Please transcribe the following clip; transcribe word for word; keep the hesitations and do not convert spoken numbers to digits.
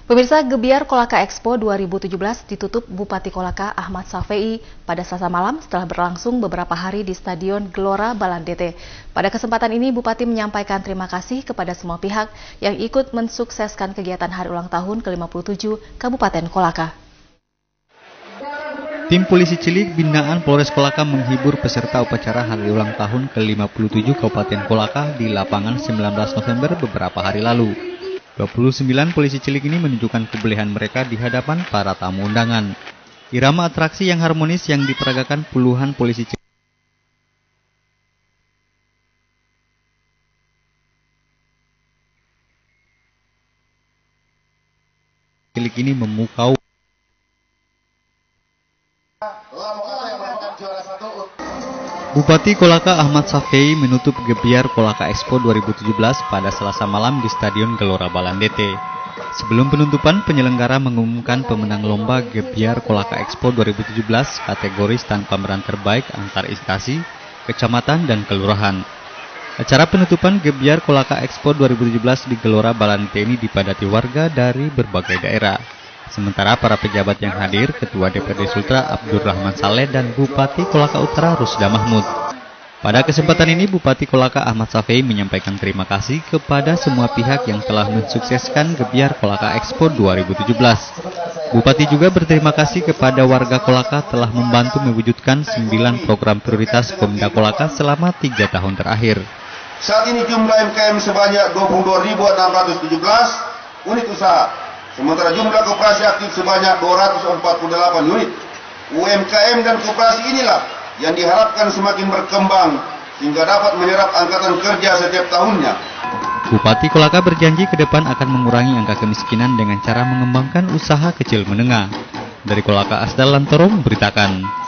Pemirsa, Gebiar Kolaka Expo dua ribu tujuh belas ditutup Bupati Kolaka Ahmad Safei pada Selasa malam setelah berlangsung beberapa hari di Stadion Gelora Balandete. Pada kesempatan ini, Bupati menyampaikan terima kasih kepada semua pihak yang ikut mensukseskan kegiatan hari ulang tahun ke lima puluh tujuh Kabupaten Kolaka. Tim Polisi Cilik binaan Polres Kolaka menghibur peserta upacara hari ulang tahun ke lima puluh tujuh Kabupaten Kolaka di lapangan sembilan belas November beberapa hari lalu. dua puluh sembilan polisi cilik ini menunjukkan kebolehan mereka di hadapan para tamu undangan. Irama atraksi yang harmonis yang diperagakan puluhan polisi cilik ini memukau. Bupati Kolaka Ahmad Safei menutup Gebiar Kolaka Expo dua ribu tujuh belas pada Selasa malam di Stadion Gelora Balandete. Sebelum penutupan, penyelenggara mengumumkan pemenang lomba Gebiar Kolaka Expo dua ribu tujuh belas kategori stand pameran terbaik antar instansi, kecamatan, dan kelurahan. Acara penutupan Gebiar Kolaka Expo dua ribu tujuh belas di Gelora Balandete ini dipadati warga dari berbagai daerah. Sementara para pejabat yang hadir, Ketua D P R D Sultra Abdurrahman Saleh dan Bupati Kolaka Utara Rusda Mahmud. Pada kesempatan ini, Bupati Kolaka Ahmad Safei menyampaikan terima kasih kepada semua pihak yang telah mensukseskan Gebiar Kolaka Expo dua ribu tujuh belas. Bupati juga berterima kasih kepada warga Kolaka telah membantu mewujudkan sembilan program prioritas Pemda Kolaka selama tiga tahun terakhir. Saat ini jumlah M K M sebanyak dua puluh dua ribu enam ratus tujuh belas unit usaha. Sementara jumlah koperasi aktif sebanyak dua ratus empat puluh delapan unit. U M K M dan koperasi inilah yang diharapkan semakin berkembang sehingga dapat menyerap angkatan kerja setiap tahunnya. Bupati Kolaka berjanji ke depan akan mengurangi angka kemiskinan dengan cara mengembangkan usaha kecil menengah. Dari Kolaka, Asdal Lantoro memberitakan.